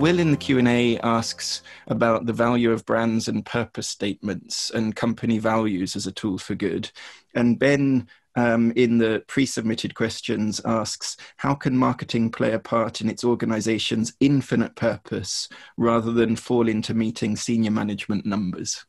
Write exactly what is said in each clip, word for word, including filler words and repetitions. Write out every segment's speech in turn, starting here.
Will in the Q and A asks about the value of brands and purpose statements and company values as a tool for good. And Ben, um, in the pre-submitted questions, asks, how can marketing play a part in its organization's infinite purpose rather than fall into meeting senior management numbers?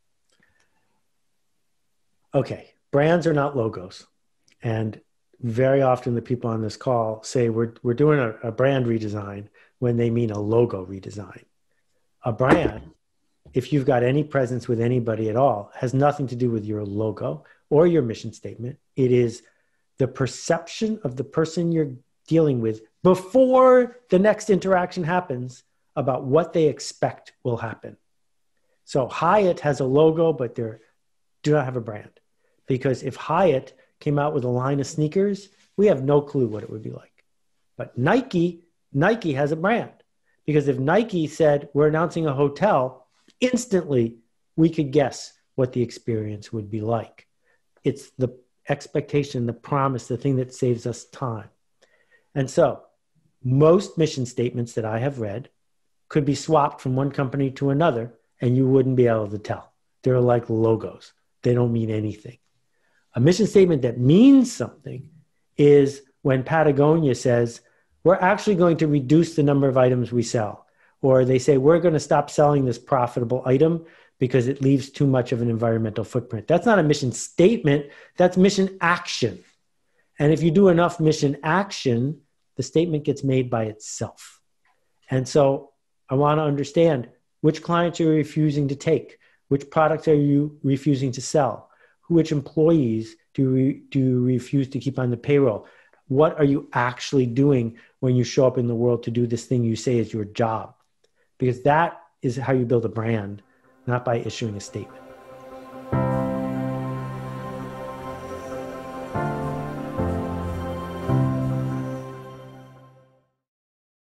Okay, brands are not logos. And very often the people on this call say we're, we're doing a, a brand redesign when they mean a logo redesign. A brand, if you've got any presence with anybody at all, has nothing to do with your logo or your mission statement. It is the perception of the person you're dealing with before the next interaction happens about what they expect will happen. So Hyatt has a logo, but they do not have a brand. Because if Hyatt came out with a line of sneakers, we have no clue what it would be like. But Nike, Nike has a brand. Because if Nike said, we're announcing a hotel, instantly we could guess what the experience would be like. It's the expectation, the promise, the thing that saves us time. And so most mission statements that I have read could be swapped from one company to another, and you wouldn't be able to tell. They're like logos. They don't mean anything. A mission statement that means something is when Patagonia says, we're actually going to reduce the number of items we sell. Or they say, we're going to stop selling this profitable item because it leaves too much of an environmental footprint. That's not a mission statement, that's mission action. And if you do enough mission action, the statement gets made by itself. And so I want to understand which clients are you refusing to take, which products are you refusing to sell, which employees do you, do you refuse to keep on the payroll? What are you actually doing when you show up in the world to do this thing you say is your job? Because that is how you build a brand, not by issuing a statement.